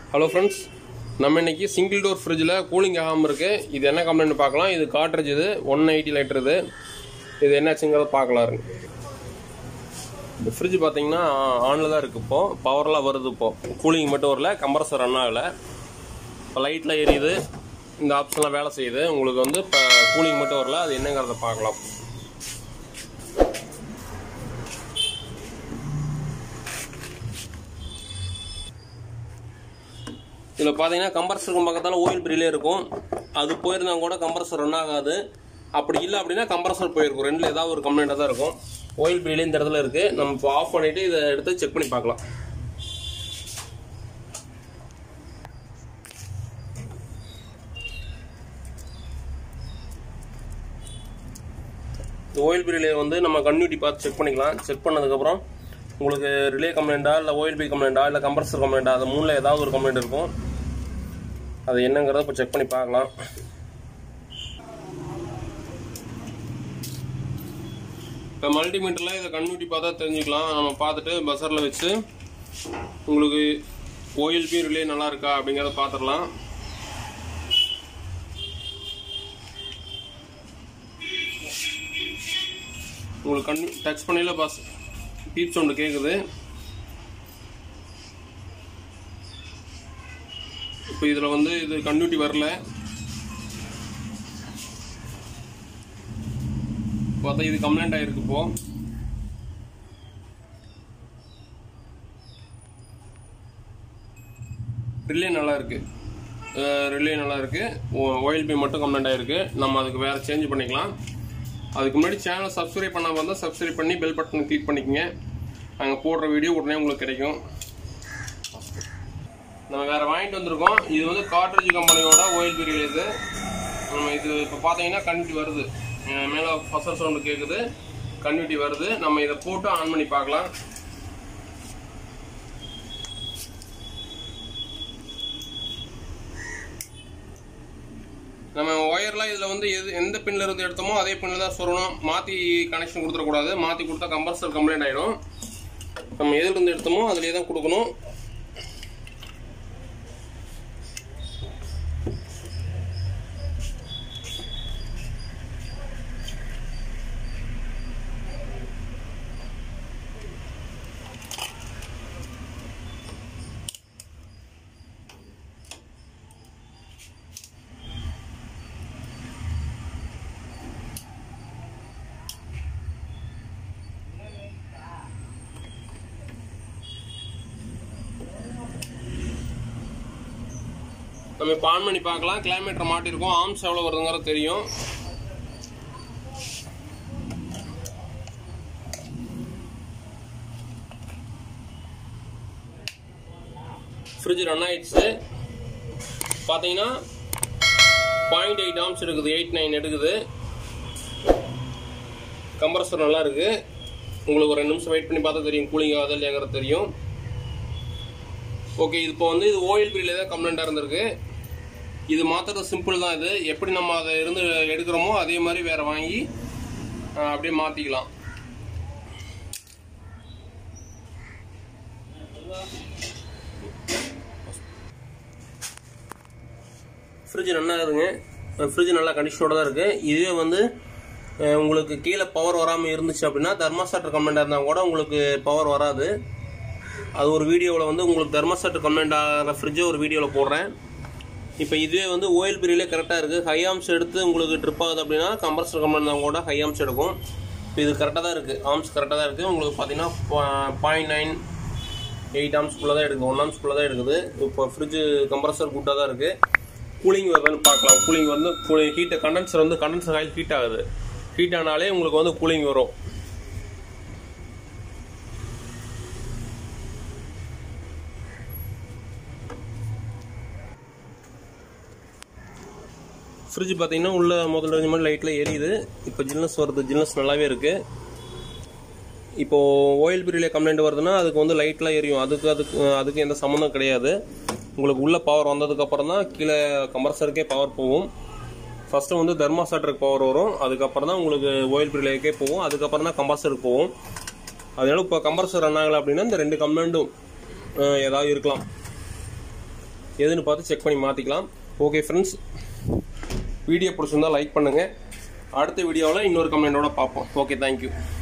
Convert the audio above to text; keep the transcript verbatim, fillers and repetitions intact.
Hello friends, நம்ம இன்னைக்கு single door ஃப்ரிட்ஜில் கூலிங் ஆகாமல் இருக்கு. இது என்ன கம்ப்ளைண்ட் பார்க்கலாம். இது காட்ரேஜ் இது ஒன் எயிட்டி லிட்டர் இது. இது என்னாச்சுங்கிறத பார்க்கலாம். இந்த ஃப்ரிட்ஜ் பார்த்தீங்கன்னா ஆனில் தான் இருக்குது. இப்போது பவர்லாம் வருது. இப்போது கூலிங் மட்டும் வரல, கம்ப்ரஸர் ரன் ஆகலை. இப்போ லைட்டில் எரியுது, இந்த ஆப்ஷன்லாம் வேலை செய்யுது. உங்களுக்கு வந்து இப்போ கூலிங் மட்டும் வரல, அது என்னங்கிறத பார்க்கலாம். இதில் பார்த்தீங்கன்னா கம்ப்ரஸருக்கு பக்கத்தால் ஓயில் ரிலே இருக்கும். அது போயிருந்தா கூட கம்ப்ரஸர் ரன் ஆகாது. அப்படி இல்லை அப்படின்னா கம்ப்ரஸர் போயிருக்கும். ரெண்டில் ஏதாவது ஒரு கம்ப்ளைண்ட்டாக தான் இருக்கும். ஓயில் ரிலே இந்த இடத்துல இருக்குது. நம்ம இப்போ ஆஃப் பண்ணிவிட்டு இதை எடுத்து செக் பண்ணி பார்க்கலாம். இந்த ஓயில் ரிலே வந்து நம்ம கன்டினியூட்டி பார்த்து செக் பண்ணிக்கலாம். செக் பண்ணதுக்கப்புறம் உங்களுக்கு ரிலே கம்ப்ளைண்ட்டா இல்லை ஓயில் பி கம்ப்ளைண்ட்டா இல்லை கம்ப்ரஸர் கம்ப்ளைண்ட்டா, அது மூணில் ஏதாவது ஒரு கம்ப்ளைண்ட் இருக்கும். அது என்னங்கிறத இப்போ செக் பண்ணி பார்க்கலாம். இப்போ மல்டிமீட்டரில் இதை கன்டினியூட்டி பார்த்தா தெரிஞ்சுக்கலாம். நம்ம பார்த்துட்டு பஸரில் வச்சு உங்களுக்கு ஓயில் பி ரிலே நல்லா இருக்கா அப்படிங்கிறத பார்த்துடலாம். உங்களுக்கு கன் டச் பண்ணல பஸ் பீப் சவுண்டு கேட்குது. இப்போ இதில் வந்து இது கன்டினியூட்டி வரல. பார்த்தா இது கம்ப்ளைண்ட் ஆகிருக்கு. இப்போ ரிலே நல்லா இருக்கு. ரிலே நல்லா இருக்கு. ஓயில் பி மட்டும் கம்ப்ளைண்ட் ஆகிருக்கு. நம்ம அதுக்கு வேற சேஞ்ச் பண்ணிக்கலாம். அதுக்கு முன்னாடி சேனலை சப்ஸ்கிரைப் பண்ணாமல் வந்தால் சப்ஸ்கிரைப் பண்ணி பெல் பட்டன் கிளிக் பண்ணிக்கங்க. நாங்கள் போடுற வீடியோ உடனே உங்களுக்கு கிடைக்கும். நம்ம வேறு வாங்கிட்டு வந்திருக்கோம். இது வந்து காட்ரேஜ் கம்பெனியோட ஓயில் பி ரிலே. இது நம்ம இது இப்போ பார்த்தீங்கன்னா கன்டினியூட்டி வருது. மேலே பசர் சவுண்டு கேட்குது, கன்டினியூட்டி வருது. நம்ம இதை போட்டு ஆன் பண்ணி பார்க்கலாம். நம்ம ஒயர்லாம் இதில் வந்து எது எந்த பின்ல இருந்து எடுத்தோமோ அதே பின்னில் தான் சொல்லணும். மாற்றி கனெக்ஷன் கொடுத்துடக்கூடாது. மாற்றி கொடுத்தா கம்ப்ரஸர் கம்ப்ளைண்ட் ஆகிடும். நம்ம எதுலேருந்து எடுத்தோமோ அதிலே தான் கொடுக்கணும். நம்ம இப்போ ஆன் பண்ணி பார்க்கலாம். கிலோமீட்டர் மாட்டிருக்கோம். ஆர்ம்ஸ் எவ்வளோ வருதுங்கிறது தெரியும். ஃப்ரிட்ஜ் ரன் ஆயிடுச்சு. பார்த்தீங்கன்னா பாயிண்ட் எயிட் ஆர்ம்ஸ் எடுக்குது, எயிட் நைன் எடுக்குது. கம்ப்ரஸர் நல்லா இருக்கு. உங்களுக்கு ஒரு ரெண்டு நிமிஷம் வெயிட் பண்ணி பார்த்தா தெரியும் கூலிங் ஆகுது இல்லையாங்கிறது தெரியும். ஓகே, இப்போ வந்து இது ஓயில் பி ரிலே தான் கம்ப்ளைண்ட்டாக இருந்திருக்கு. இது மாற்றுறது சிம்பிள் தான். இது எப்படி நம்ம அதை இருந்து எடுக்கிறோமோ அதே மாதிரி வேற வாங்கி அப்படியே மாற்றிக்கலாம். ஃப்ரிட்ஜ் நல்லா இருக்குங்க. ஃப்ரிட்ஜ் நல்லா கண்டிஷனோட தான் இருக்குது. இதுவே வந்து உங்களுக்கு கீழே பவர் வராமல் இருந்துச்சு அப்படின்னா தெர்மாஸ்டாட் கம்ப்ளைண்ட்டாக இருந்தால் கூட உங்களுக்கு பவர் வராது. அது ஒரு வீடியோவில் வந்து உங்களுக்கு தெர்மாஸ்டாட் கம்ப்ளைண்ட் ஆகிற ஃப்ரிட்ஜை ஒரு வீடியோவில் போடுறேன். இப்போ இதுவே வந்து ஓயில் பி ரிலே கரெக்டாக இருக்குது. ஹை ஆர்ம்ஸ் எடுத்து உங்களுக்கு ட்ரிப் ஆகுது அப்படின்னா கம்ப்ரஸர் கம்ப்ளைண்ட் தான் கூட ஹை ஆர்ம்ஸ் எடுக்கும். இப்போ இது கரெக்டாக தான் இருக்குது. ஆர்ம்ஸ் கரெக்டாக தான் இருக்குது. உங்களுக்கு பார்த்தீங்கன்னா பாயிண்ட் நைன் எயிட் ஆர்ம்ஸ்குள்ளே தான் எடுக்குது. ஒன் ஆர்ம்ஸ்குள்ளே தான் எடுக்குது. இப்போ ஃப்ரிட்ஜு கம்ப்ரஸர் குட்டாக தான் இருக்குது. கூலிங் வருதுன்னு பார்க்கலாம். கூலிங் வந்து கூலிங் ஹீட்டை கண்டென்சர் வந்து கண்டென்சர் ஆயில் ஹீட் ஆகுது. ஹீட் ஆனாலே உங்களுக்கு வந்து கூலிங் வரும். ஃப்ரிட்ஜ் பார்த்தீங்கன்னா உள்ள முதல்ல இருந்த மாதிரி லைட்டில் எரியுது. இப்போ ஜில்னஸ் வருது. ஜில்னஸ் நல்லாவே இருக்குது. இப்போது ஓயில் பி ரிலே கம்ப்ளைண்ட் வருதுன்னா அதுக்கு வந்து லைட்லாம் எரியும். அதுக்கு அதுக்கு அதுக்கு எந்த சம்மந்தம் கிடையாது. உங்களுக்கு உள்ள பவர் வந்ததுக்கப்புறம் தான் கீழே கம்ப்ரஸருக்கே பவர் போகும். ஃபஸ்ட்டு வந்து தெர்மாஸ்டாட்டுக்கு பவர் வரும். அதுக்கப்புறம் தான் உங்களுக்கு ஓயில் பி ரிலேக்கே போகும். அதுக்கப்புறம் தான் கம்ப்ரஸருக்கு போகும். அதனால இப்போ கம்ப்ரஸர் ரன் ஆகலை அப்படின்னா இந்த ரெண்டு கம்ப்ளைண்ட்டும் ஏதாவது இருக்கலாம். எதுன்னு பார்த்து செக் பண்ணி மாற்றிக்கலாம். ஓகே ஃப்ரெண்ட்ஸ், வீடியோ பிடிச்சிருந்தா லைக் பண்ணுங்கள். அடுத்த வீடியோவில் இன்னொரு கம்ப்ளைண்ட்டோட பார்ப்போம். Okay, thank you.